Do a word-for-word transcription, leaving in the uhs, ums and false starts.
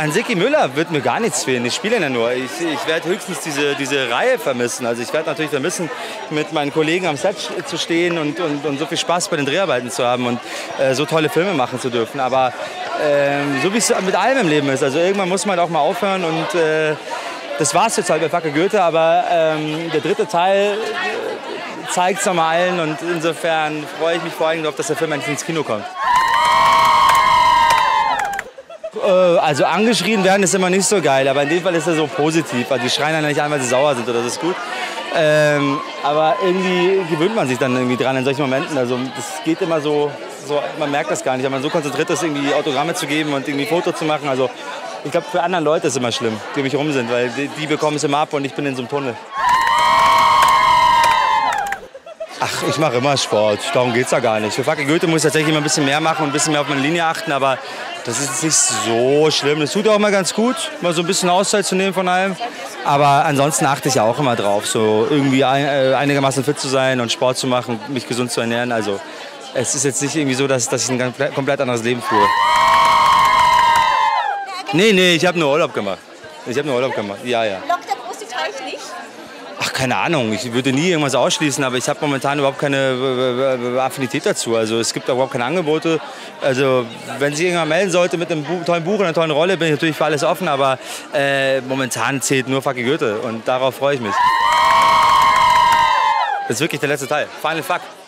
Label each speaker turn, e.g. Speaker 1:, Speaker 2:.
Speaker 1: An Seki Müller wird mir gar nichts fehlen. Ich spiele ja nur. Ich, ich werde höchstens diese, diese Reihe vermissen. Also ich werde natürlich vermissen, mit meinen Kollegen am Set zu stehen und, und, und so viel Spaß bei den Dreharbeiten zu haben und äh, so tolle Filme machen zu dürfen. Aber äh, so wie es mit allem im Leben ist. Also irgendwann muss man auch mal aufhören und äh, das war es jetzt halt bei Fackel Goethe. Aber ähm, der dritte Teil zeigt es nochmal allen und insofern freue ich mich vor allem darauf, dass der Film endlich ins Kino kommt. Also angeschrien werden ist immer nicht so geil, aber in dem Fall ist er so positiv. Also die schreien dann nicht an, weil sie sauer sind, oder das ist gut. Ähm, aber irgendwie gewöhnt man sich dann irgendwie dran in solchen Momenten. Also das geht immer so, so, man merkt das gar nicht, aber man so konzentriert ist, irgendwie Autogramme zu geben und irgendwie Fotos zu machen. Also ich glaube, für andere Leute ist es immer schlimm, die um mich rum sind, weil die, die bekommen es immer ab und ich bin in so einem Tunnel. Ach, ich mache immer Sport, darum geht es ja gar nicht. Für Fackel Goethe muss ich tatsächlich immer ein bisschen mehr machen und ein bisschen mehr auf meine Linie achten, aber das ist nicht so schlimm. Das tut auch mal ganz gut, mal so ein bisschen Auszeit zu nehmen von allem. Aber ansonsten achte ich ja auch immer drauf, so irgendwie ein, äh, einigermaßen fit zu sein und Sport zu machen, mich gesund zu ernähren. Also es ist jetzt nicht irgendwie so, dass, dass ich ein komplett anderes Leben führe. Nee, nee, ich habe nur Urlaub gemacht. Ich habe nur Urlaub gemacht, ja, ja.
Speaker 2: Lockt der große Teich nicht?
Speaker 1: Ach, keine Ahnung. Ich würde nie irgendwas ausschließen, aber ich habe momentan überhaupt keine Affinität dazu. Also es gibt auch überhaupt keine Angebote. Also wenn sich irgendwann melden sollte mit einem tollen Buch und einer tollen Rolle, bin ich natürlich für alles offen, aber äh, momentan zählt nur Fackel Goethe und darauf freue ich mich. Das ist wirklich der letzte Teil. Final Fuck.